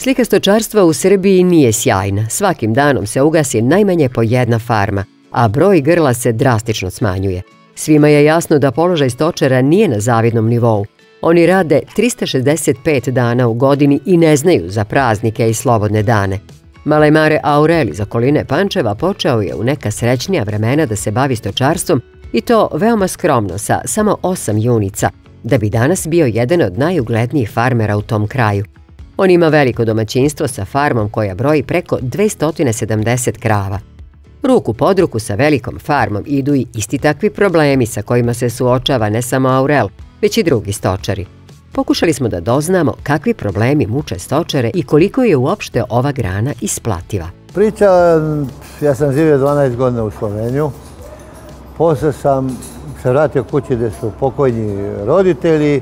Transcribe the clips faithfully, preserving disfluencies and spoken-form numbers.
Slika stočarstva u Srbiji nije sjajna. Svakim danom se ugasi najmanje po jedna farma, a broj grla se drastično smanjuje. Svima je jasno da položaj stočara nije na zavidnom nivou. Oni rade trista šezdeset pet dana u godini i ne znaju za praznike i slobodne dane. Malemare Aurel iz okoline Pančeva počeo je u neka srećnija vremena da se bavi stočarstvom i to veoma skromno sa samo osam junica, da bi danas bio jedan od najuglednijih farmera u tom kraju. On ima veliko domaćinstvo sa farmom koja broji preko dvesta sedamdeset krava. Ruku pod ruku sa velikom farmom idu i isti takvi problemi sa kojima se suočava ne samo Aurel, već i drugi stočari. Pokušali smo da doznamo kakvi problemi muče stočare i koliko je uopšte ova grana isplativa. Priča, ja sam živio dvanaest godina u Sloveniju. Posle sam se vratio kući gde su pokojni roditelji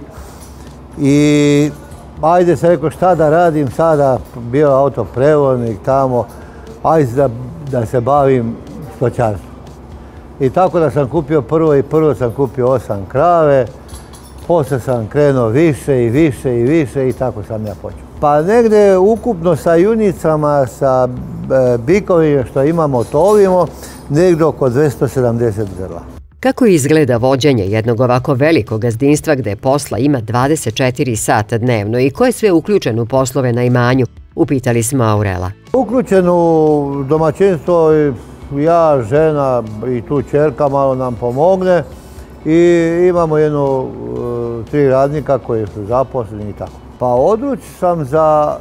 i ajde se rekao šta da radim sada, bio autoprevoznik tamo, ajde da, da se bavim stočarstvom. I tako da sam kupio prvo i prvo sam kupio osam krave, posle sam krenuo više i više i više i tako sam ja počeo. Pa negde ukupno sa junicama, sa e, bikovima što imamo, tovimo, negde oko dvesta sedamdeset grla. Kako izgleda vođenje jednog ovako velikog gazdinstva gde posla ima dvadeset četiri sata dnevno i ko je sve uključen u poslove na imanju, upitali smo Aurela. Uključen u domaćinstvo, ja, žena i tu ćerka malo nam pomogne i imamo jedno tri radnika koji su zaposleni i tako. Pa odluč sam za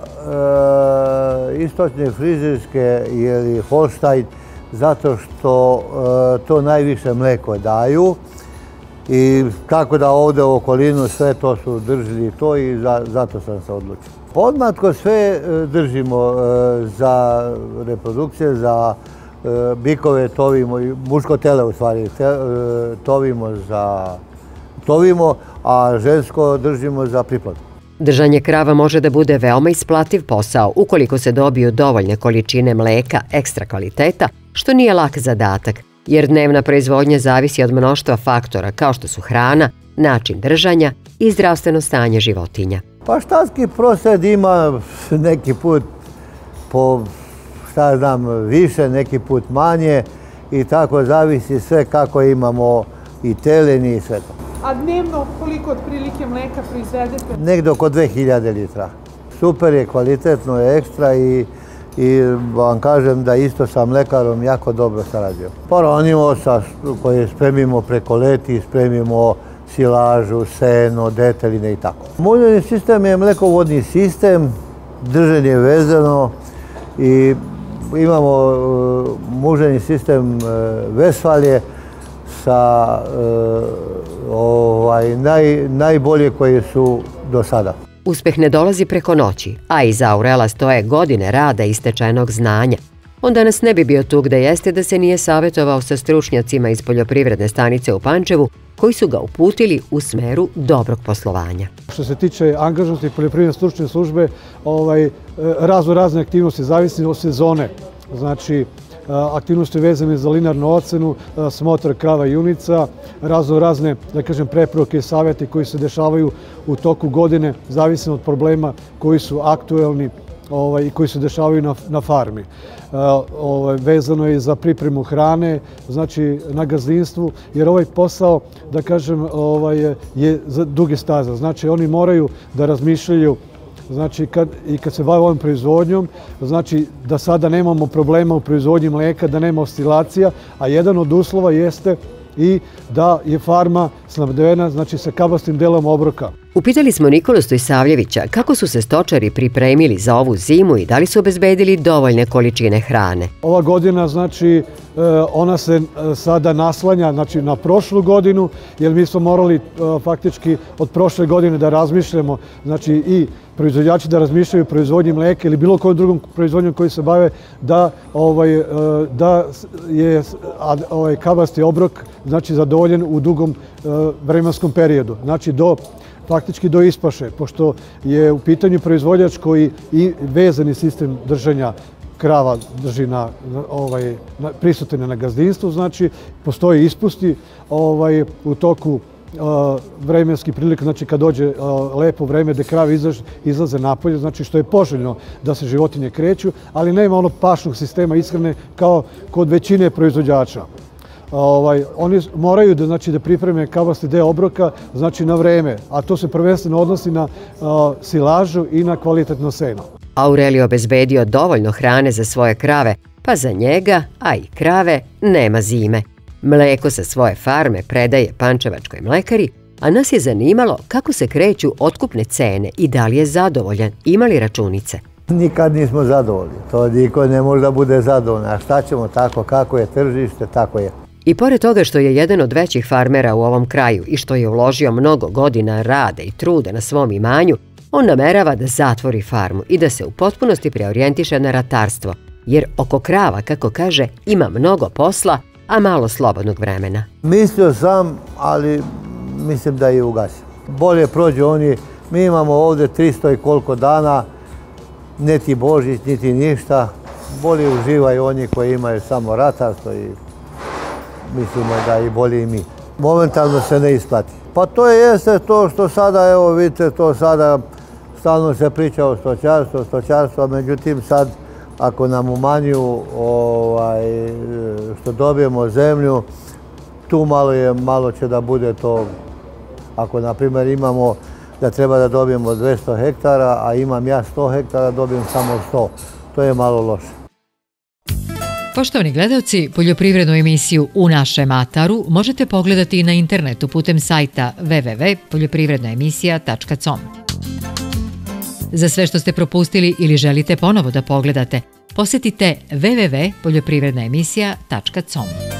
e, istočne frizerske ili Holstein zato što e, to najviše mleko daju i tako da ovde u okolinu sve to su držili to i za, zato sam se odlučio. Podmatko sve držimo e, za reprodukcije, za e, bikove tovimo, muško tele u stvari te, e, tovimo za tovimo, a žensko držimo za priplod. Držanje krava može da bude veoma isplativ posao ukoliko se dobiju dovoljne količine mleka ekstra kvaliteta, što nije lak zadatak, jer dnevna proizvodnja zavisi od mnoštva faktora kao što su hrana, način držanja i zdravstveno stanje životinja. Pa štalski prosjed ima neki put po, šta znam, više, neki put manje i tako zavisi sve kako imamo i teleni i sve to. A dnevno koliko otprilike mleka proizvedete? Negde oko dve hiljade litra. Super je, kvalitetno je, ekstra i i vam kažem da isto sa mlekarom jako dobro sarađujemo. Poronimo sa koje spremimo preko leti, spremimo silažu, seno, deteline i tako. Muženi sistem je mlekovodni sistem, držanje je vezano i imamo muženi sistem Vesfalje sa ovaj, naj, najbolje koje su do sada. Uspeh ne dolazi preko noći, a iza Aurela stoje godine rada i stečenog znanja. On danas ne bi bio tu gde jeste da se nije savjetovao sa stručnjacima iz poljoprivredne stanice u Pančevu, koji su ga uputili u smeru dobrog poslovanja. Što se tiče angažnosti poljoprivredne stručne službe, ovaj, razno razne aktivnosti zavisne od sezone. Znači, aktivnosti vezane za linarnu ocenu, smotar krava i junica, razno razne, da kažem, preporuke i savjeti koji se dešavaju u toku godine, zavisno od problema koji su aktuelni ovaj, i koji se dešavaju na, na farmi. Ovaj, vezano je za pripremu hrane, znači na gazdinstvu, jer ovaj posao, da kažem, ovaj, je za duge staze. Znači oni moraju da razmišljaju. Znači, kad, i kad se bave ovom proizvodnjom, znači da sada nemamo problema u proizvodnji mleka, da nema oscilacija, a jedan od uslova jeste i da je farma snabdevena, znači, sa kabastim delom obroka. Upitali smo Nikolu Stojsavljevića kako su se stočari pripremili za ovu zimu i da li su obezbedili dovoljne količine hrane. Ova godina, znači, ona se sada naslanja, znači, na prošlu godinu, jer mi smo morali faktički od prošle godine da razmišljamo, znači, i proizvođači da razmišljaju o proizvodnji mleka ili bilo kojom drugom proizvodnjom koji se bave da, ovaj, da je ovaj, kabasti obrok, znači, zadovoljen u dugom vremenskom periodu, znači do faktički do ispaše, pošto je u pitanju proizvođač koji i vezani sistem držanja krava drži na, ovaj, na, prisutne na gazdinstvu, znači postoje ispusti ovaj, u toku vremenski prilika, znači kad dođe lepo vreme gde krave izlaze napolje, znači što je poželjno da se životinje kreću, ali nema ono pašnog sistema ishrane kao kod većine proizvođača. Oni moraju da pripreme kavasti deo obroka na vreme, a to se prvenstveno odnosi na silažu i na kvalitetno seno. Aurelio obezbedio dovoljno hrane za svoje krave, pa za njega, a i krave, nema zime. Mleko sa svoje farme predaje pančevačkoj mlekari, a nas je zanimalo kako se kreću otkupne cene i da li je zadovoljan, ima li računice. Nikad nismo zadovoljni, to niko ne može da bude zadovoljan, a šta ćemo tako, kako je tržište, tako je. I pored toga što je jedan od većih farmera u ovom kraju i što je uložio mnogo godina rada i truda na svom imanju, on namerava da zatvori farmu i da se u potpunosti preorijentiše na ratarstvo, jer oko krava, kako kaže, ima mnogo posla, a malo slobodnog vremena. Mislio sam, ali mislim da je ugasim. Bolje prođu oni, mi imamo ovdje tristo i koliko dana, niti Božić, niti ništa. Bolje uživaju oni koji imaju samo ratarstvo i mislimo da i bolje i mi. Momentalno se ne isplati. Pa to je jeste to što sada, evo vidite, to sada stalno se priča o stočarstvu, stočarstvu, međutim sad ako nam umanjuju što dobijemo zemlju, tu malo će da bude to. Ako, na primjer, imamo da treba da dobijemo dvesta hektara, a imam ja sto hektara, dobijem samo sto. To je malo loše. Poštovani gledalci, poljoprivrednu emisiju U našem ataru možete pogledati na internetu putem sajta w w w tačka poljoprivredna emisija tačka com. Za sve što ste propustili ili želite ponovo da pogledate, posetite w w w tačka poljoprivredna emisija tačka com.